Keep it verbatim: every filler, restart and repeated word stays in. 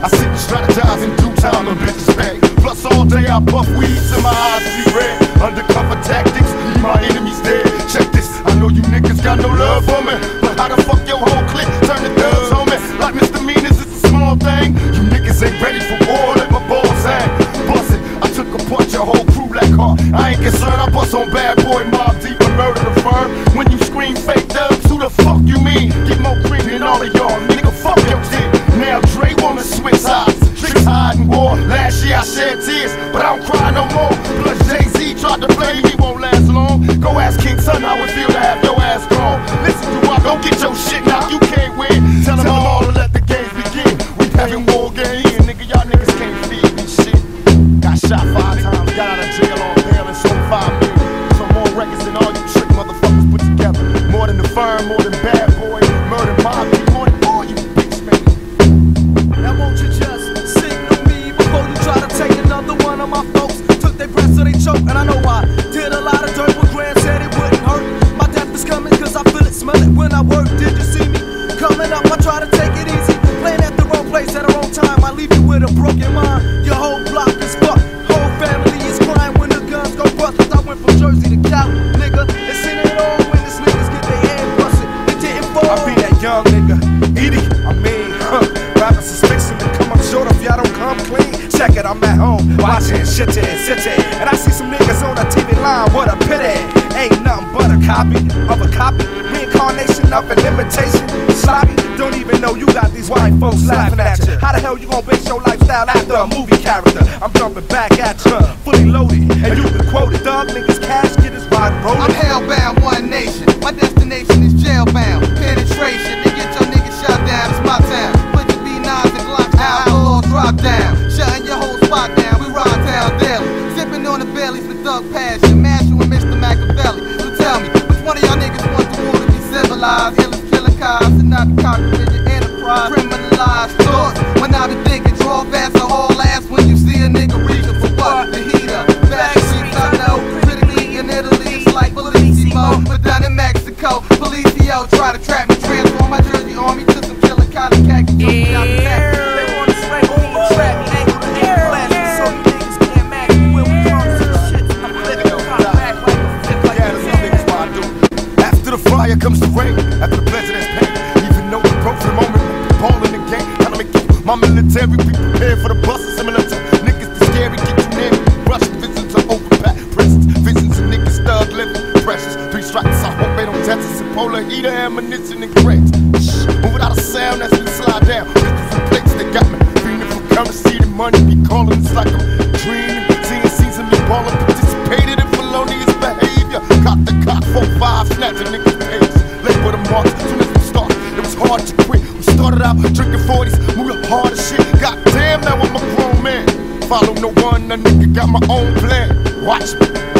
I sit and strategize in due time and bitches pay. Plus all day I puff weeds and my eyes see red. Undercover tactics, leave my enemies dead. Check this, I know you niggas got no love for me, but how the fuck your whole clique turn the thugs on me? Like misdemeanors, it's a small thing. You niggas ain't ready for war, let my balls hang. Bust it, I took a punch, your whole crew like hard. I ain't concerned, I bust on bad boy, mob deep and murder the firm. When you scream fake thugs, who the fuck you mean? Get more cream than all of y'all, nigga, fuck your dick. Now Dre wanna switch sides, tricks hiding war. Last year I shed tears, but I don't cry no more. Plus Jay-Z tried to play me, won't last long. Go ask King Son how it feel to have your ass gone. Listen to I go get your shit now, you can't win. Tell them all to let the games begin. We having war games, and nigga, y'all niggas can't feed me shit. Got shot five times, got out of jail on bail and sold five million. Some more records than all you trick motherfuckers put together. More than the firm, more than bad boy, murder mob, more than all you bitch man. Now won't you just signal me before you try to take another one of my folks? Took their breath so they choke, and I know I did a lot of dirt, but Graham said it wouldn't hurt. My death is coming cause I feel it, smell it when I work. Did you see me coming up? I try to take it easy, playing at the wrong place at the wrong time. I leave you with a broken mind. Your whole block is fucked, whole family is crying when the guns go bust. I went from Jersey to Cali, nigga. They seen it all when these niggas get their head busted. It didn't fall. I be that young nigga, Edie, I mean, huh. Rapping suspicion to come up short if y'all don't come clean. Check it, I'm at home, watching shit and sitting. And I see some niggas on the T V line, what a pity. Ain't nothing but a copy of a copy. Reincarnation of an imitation. Sloppy, don't even know you got these white folks laughing at you. How the hell you gon' base your lifestyle after a movie character? I'm jumping back at you, fully loaded, and you can quote it. Thug niggas cash, get his body rolling. I'm hellbound, one nation. My destination is jailbound. Penetration, to get your niggas shot down. It's my town. Put your B nines and Glocks out, outlaws drop down. Shutting your whole spot down. We ride town daily. Sipping on the bellies with thug passion. Master and Mister Machiavelli. So tell me, which one of y'all niggas want the world to be civilized? Illest killer cops and not the cockroach enterprise. Criminalized thoughts. When I be thinking, draw fast or haul ass. When you see a nigga reaching for what? The heater. Back streets I know. Critically in Italy, it's like Bellissimo. But down in Mexico, Policio try to trap me. Transform my Jersey army to some killer cotton khaki. Yeah. They wanna slay me, trap me, angle the air blast. So you niggas can't match me when we come to the shit. I'm flipping, I'm back like a flip like Yeah, that's what niggas wanna do. After the fire comes the rain, after the president's pain. Even though we broke for the moment, we ball in the game. Trying to make you my military, be prepared for the buses. Similar to niggas that's scary, get you near me. Rush visions to overpacked prisons. Visions of niggas thug living precious. Three strikes, I hope they don't test us. And polar heater, ammunition, and crates. Shh, move without a sound as we slide down. Pistols and plates, they got me. Feeling for currency, the money be calling. It's like I'm dreaming. Seeing season me ballin', participated in felonious behavior. Got the cock, four, five, snatching niggas' pages. Label the marks, soon as we start, it was hard to quit. We started out drinking forties, moving hard as shit. Goddamn, now I'm a grown man. Follow no one, a nigga got my own plan. Watch me.